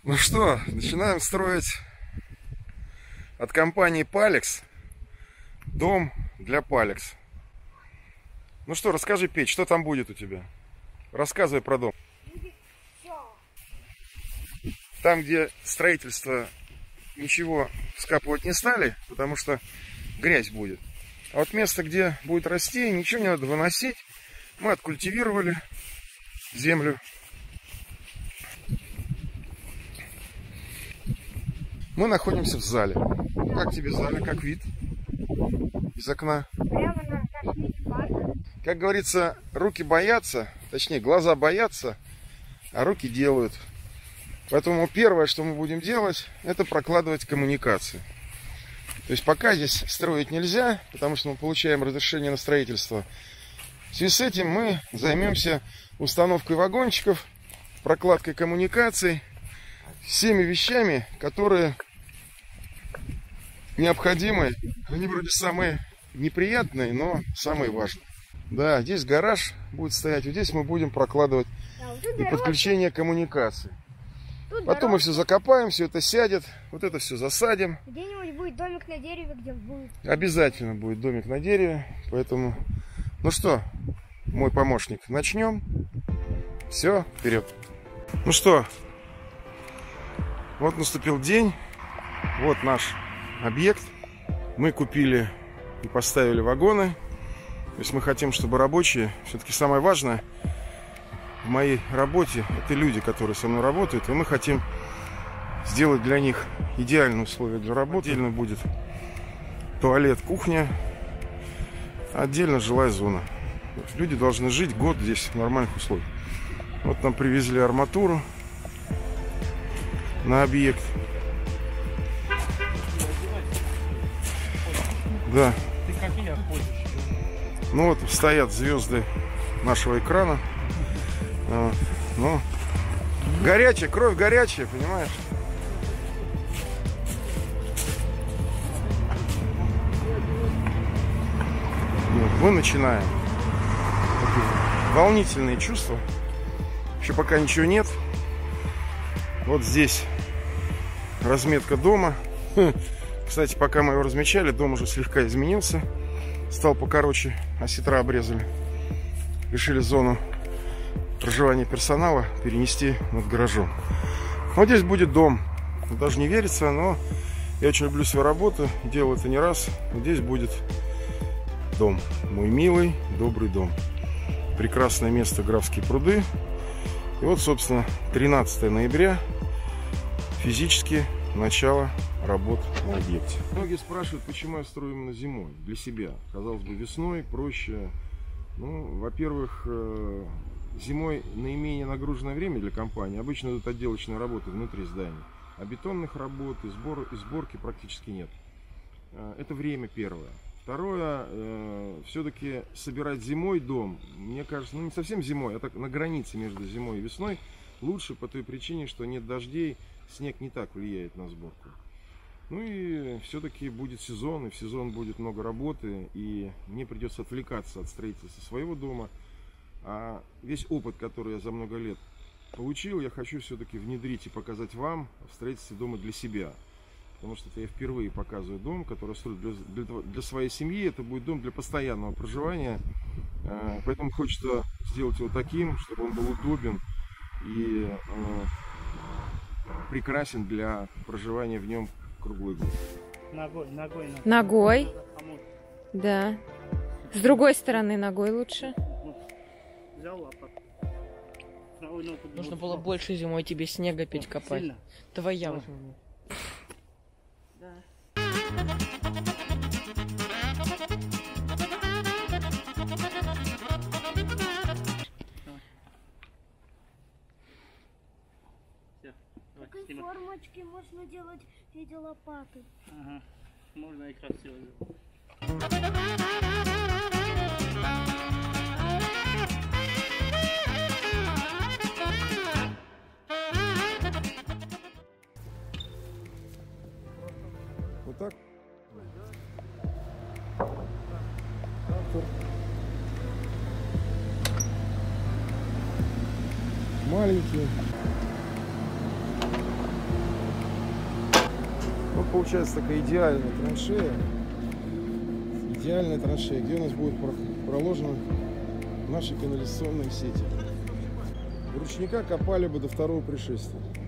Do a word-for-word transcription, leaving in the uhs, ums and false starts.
Ну что, начинаем строить от компании Palex дом для Palex. Ну что, расскажи, Петь, что там будет у тебя? Рассказывай про дом. Там, где строительство, ничего скапывать не стали, потому что грязь будет. А вот место, где будет расти, ничего не надо выносить. Мы откультивировали землю. Мы находимся в зале. Как тебе зале, как вид из окна? Прямо на парк. Как говорится, руки боятся, точнее, глаза боятся, а руки делают. Поэтому первое, что мы будем делать, это прокладывать коммуникации. То есть пока здесь строить нельзя, потому что мы получаем разрешение на строительство. В связи с этим мы займемся установкой вагончиков, прокладкой коммуникаций, всеми вещами, которые необходимы. Они вроде самые неприятные, но самые важные. Да, здесь гараж будет стоять, вот здесь мы будем прокладывать Да, вот и подключение коммуникаций. Тут Потом мы все закопаем, все это сядет, вот это все засадим. Где-нибудь будет домик на дереве, где будет. Обязательно будет домик на дереве, поэтому, ну что, мой помощник, начнем. Все, вперед. Ну что, вот наступил день, вот наш объект. Мы купили и поставили вагоны. То есть мы хотим, чтобы рабочие, все-таки самое важное в моей работе, это люди, которые со мной работают. И мы хотим сделать для них идеальные условия для работы. Отдельно будет туалет, кухня, отдельно жилая зона. Люди должны жить год здесь в нормальных условиях. Вот нам привезли арматуру на объект. Да. Ты как я ходишь. Ну вот стоят звезды нашего экрана. Вот. Ну, горячая, кровь горячая, понимаешь? Вот, мы начинаем. Такие волнительные чувства. Еще пока ничего нет. Вот здесь разметка дома. Кстати, пока мы его размечали, дом уже слегка изменился. Стал покороче, осетра обрезали. Решили зону проживания персонала перенести над гаражом. Вот здесь будет дом. Даже не верится, но я очень люблю свою работу. Делал это не раз. Вот здесь будет дом. Мой милый, добрый дом. Прекрасное место Графские пруды. И вот, собственно, тринадцатое ноября. Физически начало работ на объекте. Многие спрашивают, почему я строю именно зимой, для себя. Казалось бы, весной проще. Ну, во-первых, зимой наименее нагруженное время для компании. Обычно идут отделочные работы внутри здания. А бетонных работ и, сбор, и сборки практически нет. Это время первое. Второе, все-таки собирать зимой дом, мне кажется, ну не совсем зимой, а так на границе между зимой и весной, лучше по той причине, что нет дождей. Снег не так влияет на сборку. Ну и все-таки будет сезон, и в сезон будет много работы, и мне придется отвлекаться от строительства своего дома. А весь опыт, который я за много лет получил, я хочу все-таки внедрить и показать вам в строительстве дома для себя. Потому что это я впервые показываю дом, который строю для, для, для своей семьи. Это будет дом для постоянного проживания. Поэтому хочется сделать его таким, чтобы он был удобен и прекрасен для проживания в нем круглый год. Ногой, ногой. Ногой. Да. С другой стороны ногой лучше. Взял лопату. Нужно было больше зимой тебе снега пить копать. Сильно? Давай я Да. возьму. Да. Такие формочки можно делать в виде лопаты. Ага. Можно и красиво сделать. Вот так. Маленькие. вот получается такая идеальная траншея. Идеальная траншея, где у нас будет проложена наши канализационные сети. Ручника копали бы до второго пришествия.